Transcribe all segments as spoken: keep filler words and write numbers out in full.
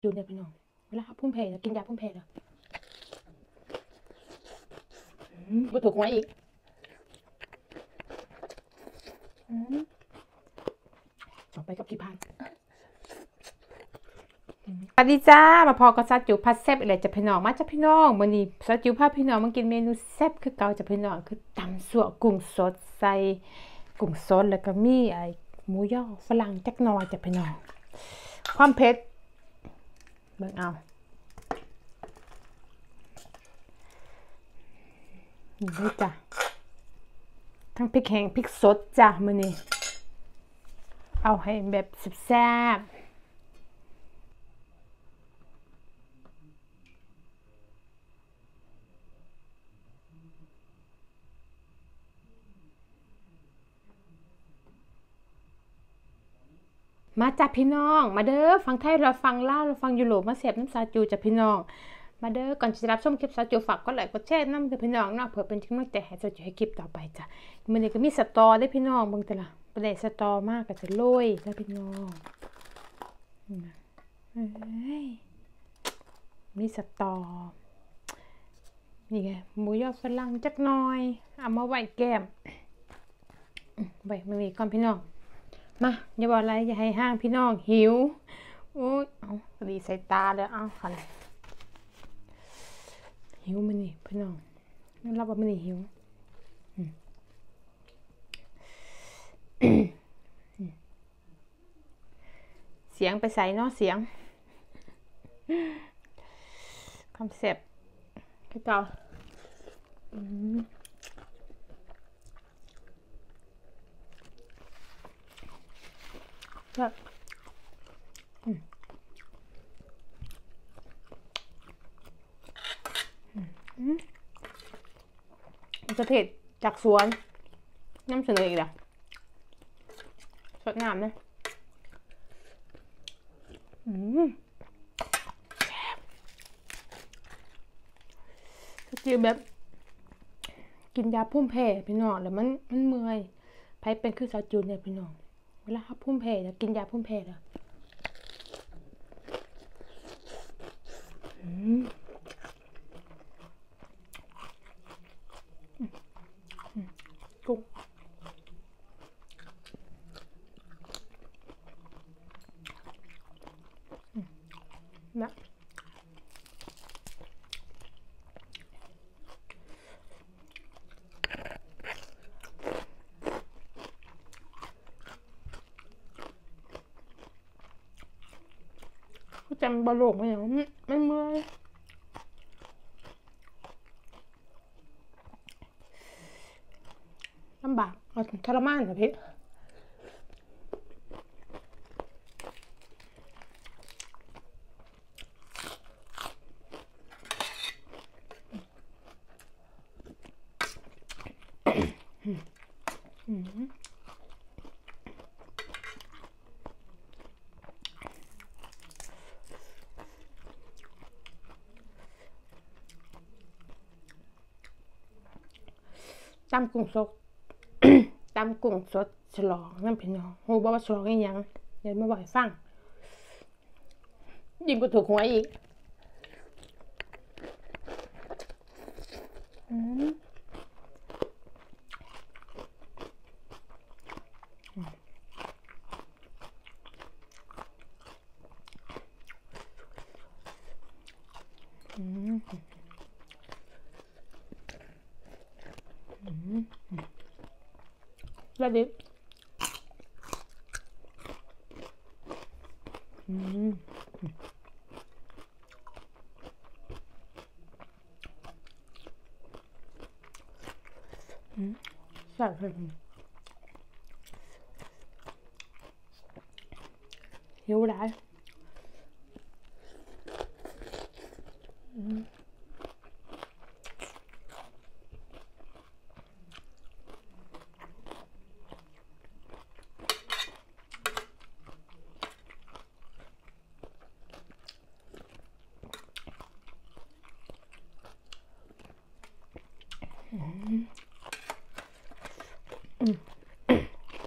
จูนเนี่ยพี่น้องเวลาพุ่มเพลกินยาพุ่มเพลแล้วก็ถูกหวยอีกต่อไปกับกี่พันสวัสดีจ้ามาพอกับซาจูพัดแซ่บอะไรจะพี่น้องมาจะพี่น้องวันนี้ซาจูพาพี่น้องมากินเมนูแซ่บคือเก่าจะพี่น้องคือตำสั่วกุ้งสดใส่กุ้งสดแล้วก็มีไอหมูย่อฝรั่งจักหน่อยจะพี่น้องความเผ็ดเบิ่งเอานี่เลยจ้ะทั้งพริกแห้งพริกสดจ้ะมื้อนี้เอาให้แบบแซ่บมาจากพี่น้องมาเด้อฟังไทยเราฟังลาวเราฟังยุโรปมาเสียบน้ำซาจูจากพี่น้องมาเด้อก่อนจะรับชมคลิปซาจูฝากกดไลค์กดแชร์น้ำกับพี่น้องเนาะเพื่อเป็นกำลังใจให้ซาจูให้คลิปต่อไปจ้ะมื้อนี้ก็มีสตอได้พี่น้องเบิ่งแต่ละประเดสตอมากก็จะโรยแล้วพี่น้องเอ้ยมีสตอนี่ไงหมูยอฝรั่งจักหน่อยเอามาไว้แก้มไว้มื้อนี้ก่อนพี่น้องมาอย่าบอกอะไรอย่าให้ห้างพี่น้องหิวโอ้ยเอาดีใส่ตาแล้วเอาขันหิวมันนี่พี่น้องนั่นรับว่ามันนี่หิวเสียงไปใส่เนาะเสียงคำเซ็ปคือเก่าแบบมันจะเผ็ดจากสวนน้ำเสนออีกแล้วสดน้ำนะอืมแซ่บก็จือแบบกินยาพุ่มแพ้พี่น้องแล้วมันมันเมื่อยไผเป็นคือซาจูนเนี่ยพี่น้องเวลาพุ่มแพ้จะกินยาพุ่มแพ้แล้วกุ้งนะจำบอลโลกมาอย่างไม่เมื่อยลำบากทรมานค่ะพี่จำกุ้งสดจำกุ้งสดฉลองนั่นพี่น้องโหบอกว่าฉลองอีหยังเดี๋ยวมาบ่อยฟังยิ่งก็ถูกหวยอีกอืมอืมแล้วดิอืมอืมใส่เลยหิวได้อืม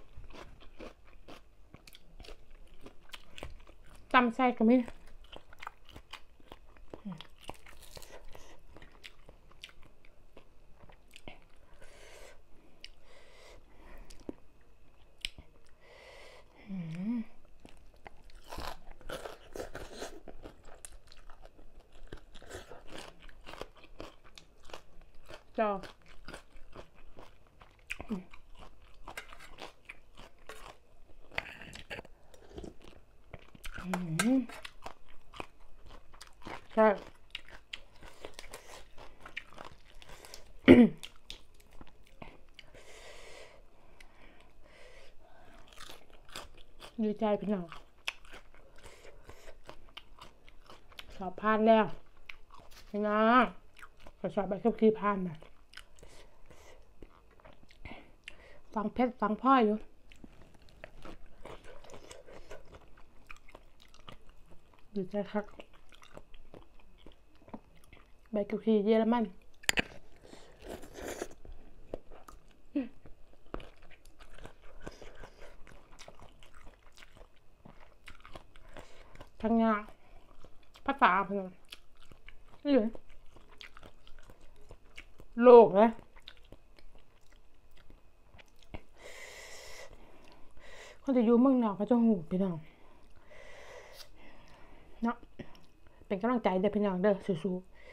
ตำไส้ก็มีจอใช่ดีใจพี่น้องสอบผ่านแล้วพี่น้องขอสอบใบขับขี่ผ่านนะฟังเพชรฟังพ่ออยู่ดีใจครับใบขับขี่เยอรมันทั้งงานภาษาเพื่อนนี่เลยโลกนะเขาจะอยู่เมืองนอกเขาจะหูพี่น้องเนาะเป็นกำลังใจเด้อพี่น้องเด้อสู้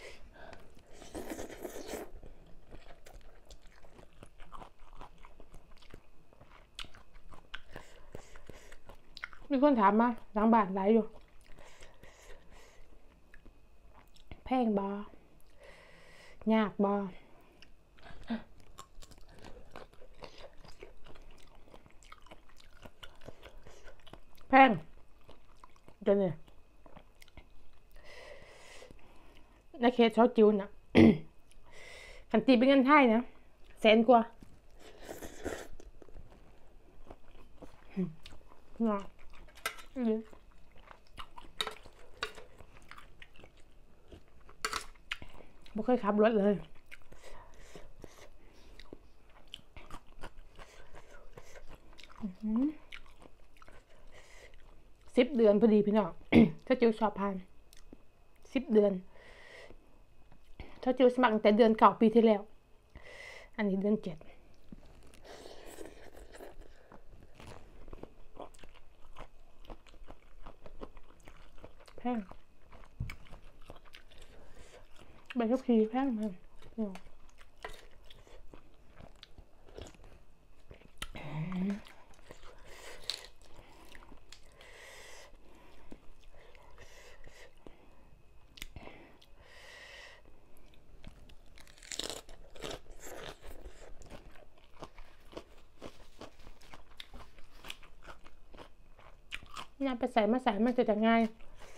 ๆมีคนถามมาหลังบ้านหลายอยู่แพงบ่ยากบ่แพงจนเนี่ยในเขตชอจิวนะคันตีเป็นเงินไทยนะแสนกว่าเนาะไม่เคยขับรถเลยสิบเดือนพอดีพี่น้องถ้าจิวสอบผ่านสิบเดือนถ้าจิวสมัครตั้งแต่เดือนเก่าปีที่แล้วอันนี้เดือนเจ็ดแพงใบขับขี่แพงมากงานไปใส่มาใส่มันจะจะง่าย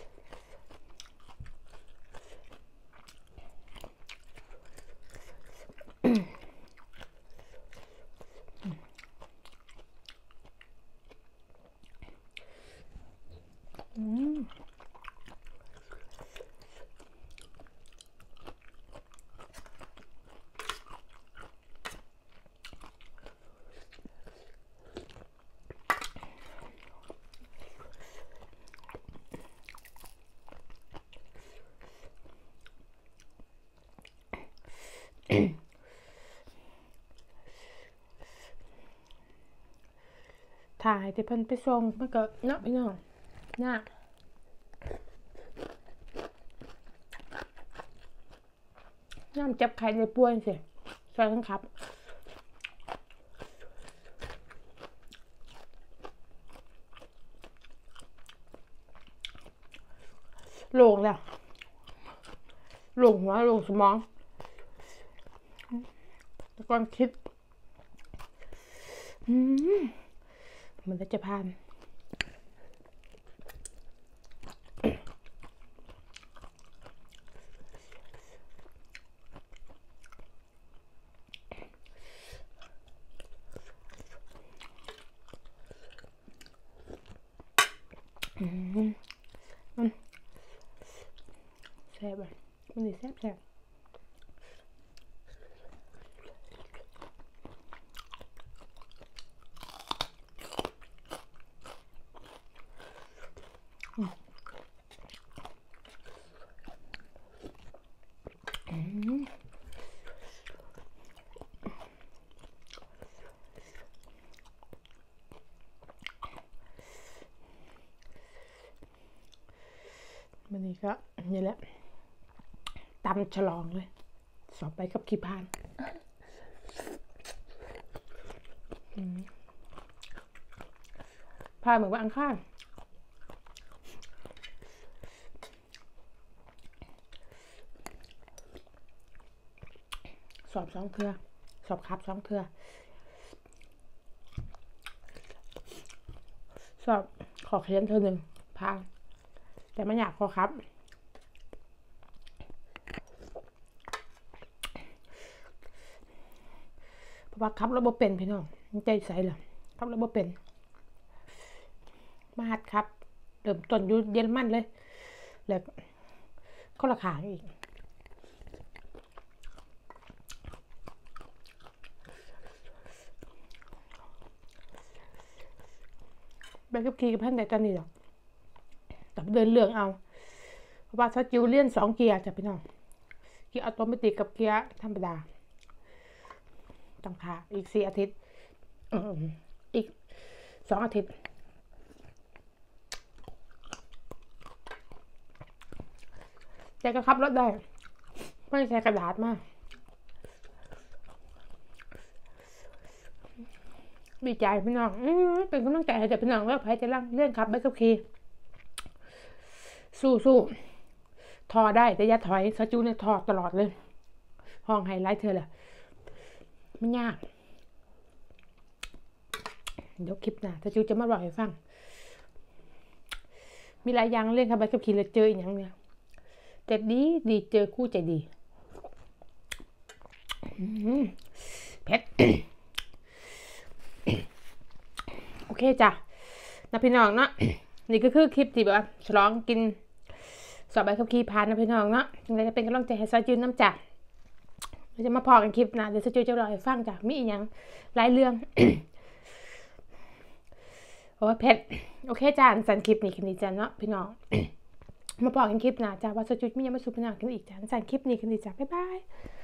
ถ่ายที่เพิ่นไปส่งมันก็เนาะพี่น้องยากย่ำจับไข่ในป่วยสิใส่ทั้งครับโล่งแล้วโล่งหัวโล่งสมองแล้วก็คิดอืมมันจะผ่านอืมมันแซ่บอ่ะมันดีแซ่บแซ่บมันนี่ก็นี่แหละตำฉลองเลยสอบไปกับขี้พานพาเหมือนว่าอังคารสอบสองเทือสอบครับสองเทือสอบขอเขียนเธอหนึ่งพาแต่ไม่อยากขอครับเพราะว่าครับแล้วบ่เป็นพี่น้องใจใสเหรอครับแล้วบ่เป็นมาหัดครับเริ่มต้นอยู่เยอรมันเลยแล้วก็ราคาอีกไปกับขี่กับพันแต่ตอนนี้หรอกแต่เดินเรื่องเอาเพราะว่าถ้าจิวเลียนสองเกียร์จะพี่น้องเกียร์ออโตเมติกกับเกียร์ธรรมดาต้องพาอีกสี่อาทิตย์อีกสองอาทิตย์แต่ก็ขับรถได้ไม่ใช้กระดาษมากดีใจพี่น้องเป็นกำลังใจให้แต่พี่น้องว่าใครจะร่างเลื่อนขับใบขับขี่สู้สู้ทอได้แต่อย่าถอยซาจูเนี่ยทอตลอดเลยห้องไฮไลท์เธอแหละไม่ยากเดี๋ยวคลิปหน้าซาจูจะมาบอกให้ฟังมีหลายอย่างเล่นขับใบขับขี่เลยเจออีกอย่างเนี่ยแต่ดีดีเจอคู่ใจดีเผ็ดโอเคจ้ะนะพี่น้องเนาะนี่ก็คือคลิปที่แบบว่าฉลองกินสอบใบขับขี่ผ่านนะพี่น้องเนาะยังไงจะเป็นกำลังใจให้ซาจูน้ำจ่าเราจะมาพอกันคลิปนะเดี๋ยวซาจูจะรอให้ฟังจ้ะมีอีกอย่างหลายเรื่องโอ้เผ็ดโอเคจ้ะสันคลิปนี้คืนนี้จ้ะเนาะพี่น้องมาพอกันคลิปนะจ้ะว่าซาจูมียังมาสู่พี่น้องกันอีกจ้ะสันคลิปนี้คืนนี้จ้ะบ๊ายบาย